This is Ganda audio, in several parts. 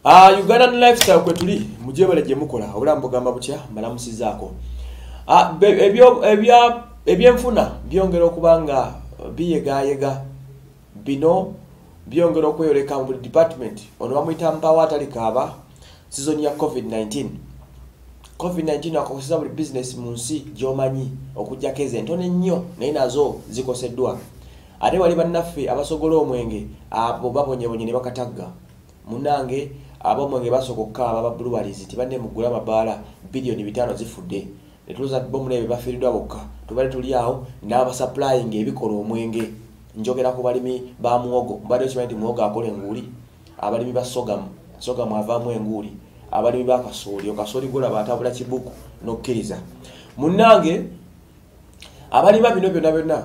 Ugandan lifestyle kwetuli mujebale gye mukola obulambo gamba butya mbalamusizaako. Eby'enfuna byongera okubanga biyegayega bino byongera okweyoleka mu department ono bamuyita mpawa atali kaaba season ya COVID-19 akoseza buli business mu nsi gy'omanyi okujjako ezentono ennyo naye nazo zikoseddwa. Ate wali bannaffe abasogola omwenge abo babonyebonye ne bakatagga munange abomwenge basokoka aba breweries tibadde mugula mabaala bilioni 5 zifudde netuza bomulebe bafiridwa bokka tubale tuli awo n'aba supplying ebikola omwenge njogera ku balimi ba muwogo mbadde kimanyi muwogo akola enguli abalimi ba sogamu avaamu enguli abalimi ba kasooli gola batabula kibuku nokkiriza munange abalima bino byonna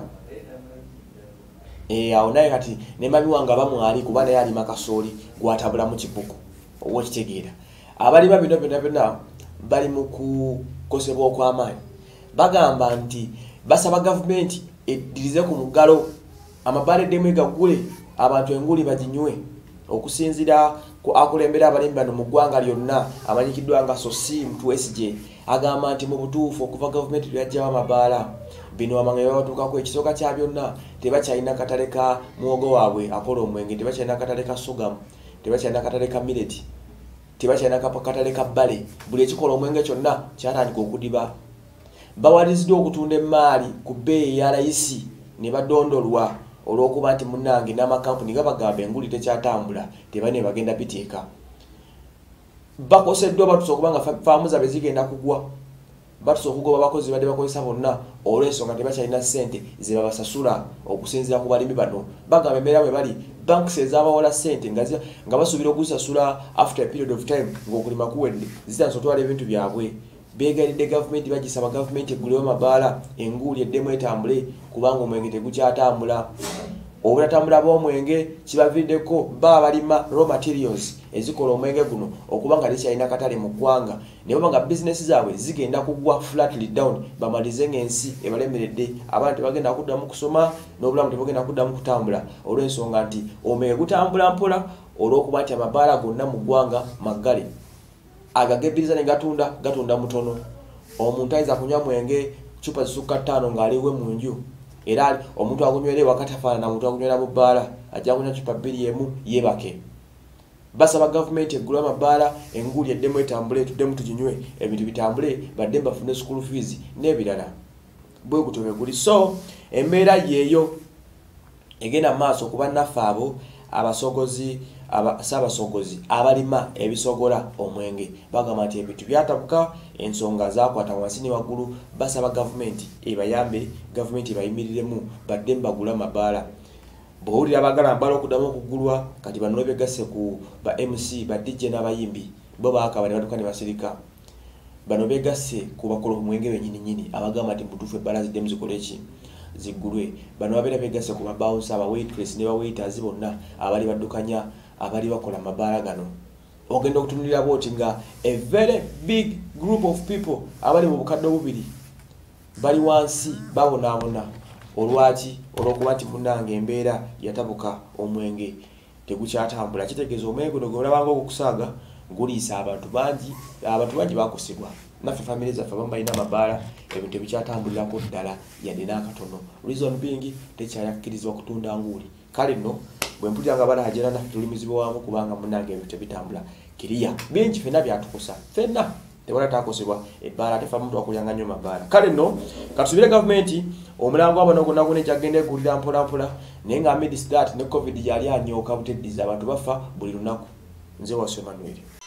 awo naye kati ne mami wange bamwali kuba naye alima kasooli gwatabula mu kibuku okitegeera abalima bino byonna bali mu kukosebwa okw'amaanyi bagamba nti basaba gavumenti eddirize ku muggalo amabaale eddemu egagule abantu enguli baginywe okusinzira ku akulembera abalimi bano mu ggwanga lyonna amanyikiddwa nga Sosi Mutwesije agamba nti mu butuufu okuva gavumenti lyajjawo amabaala bino amange babatuukako ekisooka kya byonna tebakyalina katale ka muwogo waabwe akola omwenge tebakyalina katale ka sogamu tebakyalina katale ka mileti tebakyalina katale ka bbale buli ekikola omwenge kyonna kyatandika okudiba bawaliziddwa okutunda emaali ku bbeeyi eya layisi ne badondolwa olw'okuba nti munnange n'amakampuni gabagamba enguli tekyatambula tebane bagenda biteeka bakoseddwa batusa okuba nga faamu zaabwe zigenda kugwa batusa okugoba abakozi badde bakozesa bonna olw'ensonga tebakyalina ssente ze babasasula okusinziira ku balimi bano bagamba embeera bwe bali banks ezaabawola ssente nga basuubira okuzisasula after a period of time ng'okulima kuwedde zitansa otwala ebintu byabwe beegalidde gavumenti bagisaba gavumenti eggulewo mabaala enguli eddemu etambule kubanga omwenge tegukyatambula obutatambula bw'omwenge kibaviddeko balima raw materials ezikola omwenge guno okuba nga likyalina katale mu ggwanga naye oba nga bizinesi zaabwe zigenda kugwa flatly down bamalize ng'ensi ebalemeredde abantu tebagenda kuddamu kusoma n'obulamu tebugenda kuddamu kutambula olw'ensonga nti omwenge gutambula mpola olw'okuba nti amabaala gonna mu ggwanga maggale agagebiriza ne gatunda mutono omuntu ayinza kunywa mwenge chupa zisukka 5 ng'aliwe mu nju era omuntu agunywera wakati afaanana omuntu agunywera mu bbaala ajja kunywa chupa 2 emu yebake basaba gavumenti eggula amabaala enguli eddemu etambule tuddemu tuginywe ebintu bitambule badde bafune school fees n'ebirala bwe gutobe guli so embeera yeeyo egenda maaso kuba naffe abo abasogozi abalima ebisogola omwenge bagamba nti ebintu byatabuka ensonga zakwata wansi ne waggulu basaba gavumenti ebayambe gavumenti ebayimiriremu badde bagula amabaala bw'owulira abagala amabaala okuddamu okuggulwa kati bano begasse ku ba MC ba DJ n'abayimbi bo baakaba ne batuuka ne basirika bano begasse ku bakola omwenge bennyini abagamba nti mutuufu ebbaala ziddemu zikole ki ziggulwe bano babeera begasse ku mabawunsa aba waitress ne bawaiters bonna abali baddukanya abali bakola amabaala gano ogenda okutunulira bwoti nga a very big group of people abali mu bukadde obubiri bali wansi babonaabona olwaki olw'okuba nti munnange embeera yatabuka omwenge tegukyatambula kitegeeza omwenge guno gwolabanga okukusaaga guliisa abantu bangi bakosebwa naffe family zaffe abamu balina amabaala ebintu ebikyatambulirako ddala yadde n'akatono reason being tekyayakkirizibwa kutunda nguuli kale nno bwe mpulira nga balaajera naffe tulimizibwa wamu kubanga munnange ebintu tebitambula kiriya bingi ffenna byatukosa ffenna tewala takosebwa ebbaala tefa muntu wakulyanga nnyo mabaala kale nno katusubire gavumenti omulango abano gonna gonna ekyagenda eggulira mpolampola naye nga amidst that ne covid yali anyooka buteddiza abantu bafa buli lunaku nze Waswa Emmanuel.